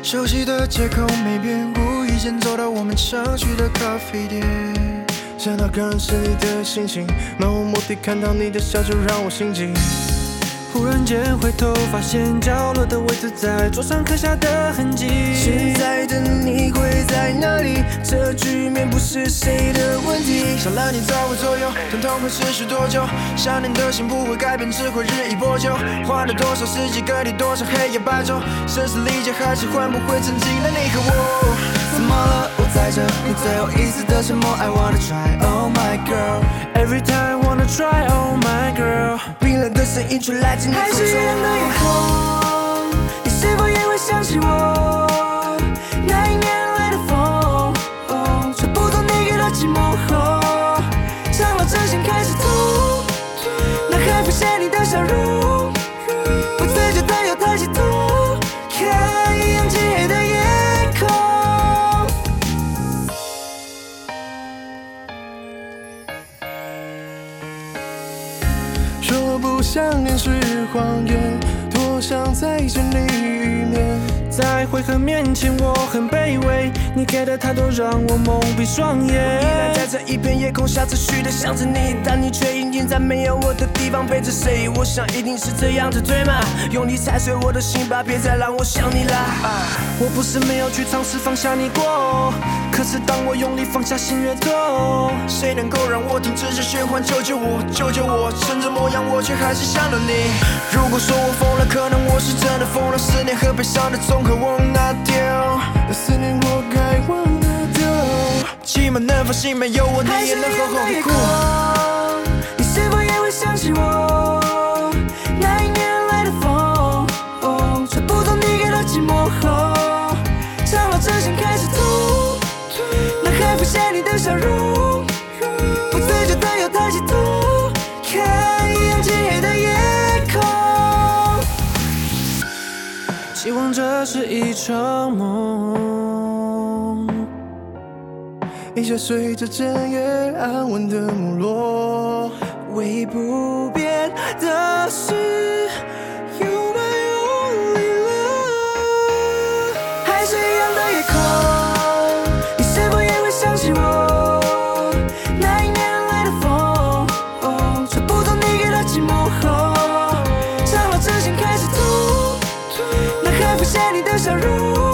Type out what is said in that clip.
熟悉的街口没变，无意间走到我们常去的咖啡店。 想到刚认识你的心情，漫无目的看到你的笑就让我心悸。 忽然间回头发现角落的位置在桌上刻下的痕迹。 现在的你会在哪里？这局面不是谁的问题。 少了你在我左右，疼痛会持续多久？想念的心不会改变，只会日益波久。花了多少世纪各地，多少黑夜白昼，生死理解还是换不回曾经的你和我。 怎么了？我在这，你最后一丝的沉默。I wanna try, oh my girl. Every time wanna try, oh my girl。 冰冷的声音传来自你口中。 还是一样的夜空，你是否也会想起我？那一年来的风，吹不走你给的寂寞后，尝了真心开始吐，脑海浮现你的笑容，不自觉的又抬起头，看一眼漆黑的夜空。 说不想念是谎言，多想再见你一面。 在回合面前我很卑微，你给的太多让我蒙蔽双眼。 依然在这一片夜空下持续的想着你，但你却隐隐在没有我的地方陪着谁。我想一定是这样子对吗？用力踩碎我的心吧，别再让我想你啦。 我不是没有去尝试放下你过，可是当我用力放下心越痛。 谁能够让我停止这循环？救救我，救救我！撑着模样，我却还是想着你。如果说我疯了，可能我是真的疯了。思念和悲伤的综合往哪丢？ 思念我该往哪丢？ 起码能放心，没有我你也能好好的过。 你是否也会想起我？那一年来的风，吹不走你给的寂寞后，尝了真心开始吐，脑海浮现你的笑容，不自觉的又抬起头，看一眼漆黑的夜空。希望这是一场梦， 一切随着整夜安稳的没落。 唯一不变的是 You my only love。 还是一样的夜空，你是否也会想起我？那一年来的风，吹不走你给的寂寞后，尝了真心开始吐，脑海浮现你的笑容。